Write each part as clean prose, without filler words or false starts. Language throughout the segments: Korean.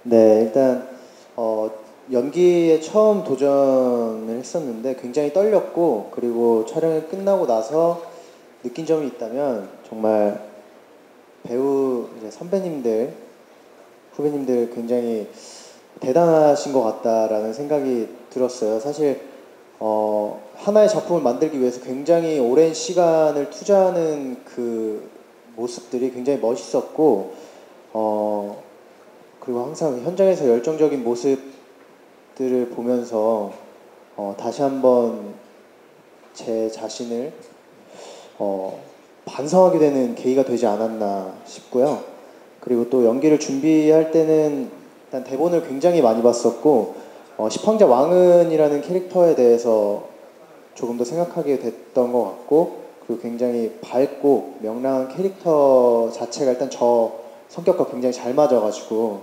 네, 일단 연기에 처음 도전을 했었는데 굉장히 떨렸고, 그리고 촬영이 끝나고 나서 느낀 점이 있다면 정말 배우 이제 선배님들, 후배님들 굉장히 대단하신 것 같다라는 생각이 들었어요. 사실 하나의 작품을 만들기 위해서 굉장히 오랜 시간을 투자하는 그 모습들이 굉장히 멋있었고, 그리고 항상 현장에서 열정적인 모습들을 보면서 다시 한번 제 자신을 반성하게 되는 계기가 되지 않았나 싶고요. 그리고 또 연기를 준비할 때는 일단 대본을 굉장히 많이 봤었고, 십황자 왕은이라는 캐릭터에 대해서 조금 더 생각하게 됐던 것 같고, 그리고 굉장히 밝고 명랑한 캐릭터 자체가 일단 저 성격과 굉장히 잘 맞아가지고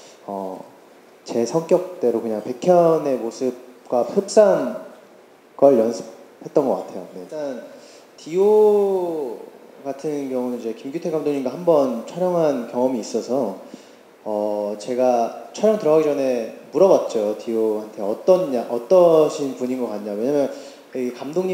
제 성격대로 그냥 백현의 모습과 흡사한 걸 연습했던 것 같아요. 네. 일단 디오 같은 경우는 이제 김규태 감독님과 한번 촬영한 경험이 있어서 제가 촬영 들어가기 전에 물어봤죠. 디오한테 어떠신 분인 것 같냐. 왜냐면 이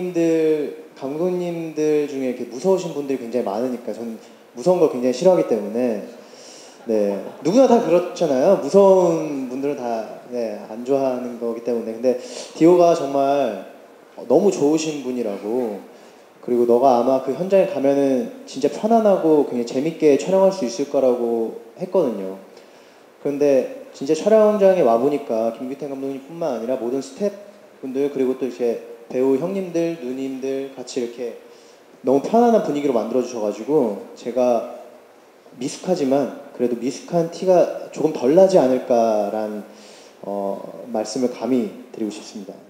감독님들 중에 이렇게 무서우신 분들이 굉장히 많으니까 저는 무서운 걸 굉장히 싫어하기 때문에. 네, 누구나 다 그렇잖아요. 무서운 분들은 다 안 좋아하는 거기 때문에. 근데 디오가 정말 너무 좋으신 분이라고, 그리고 너가 아마 그 현장에 가면은 진짜 편안하고 굉장히 재밌게 촬영할 수 있을 거라고 했거든요. 그런데 진짜 촬영장에 와보니까 김규태 감독님뿐만 아니라 모든 스태프분들, 그리고 또 이렇게 배우 형님들, 누님들 같이 이렇게 너무 편안한 분위기로 만들어주셔가지고 제가 미숙하지만 그래도 미숙한 티가 조금 덜 나지 않을까란 말씀을 감히 드리고 싶습니다.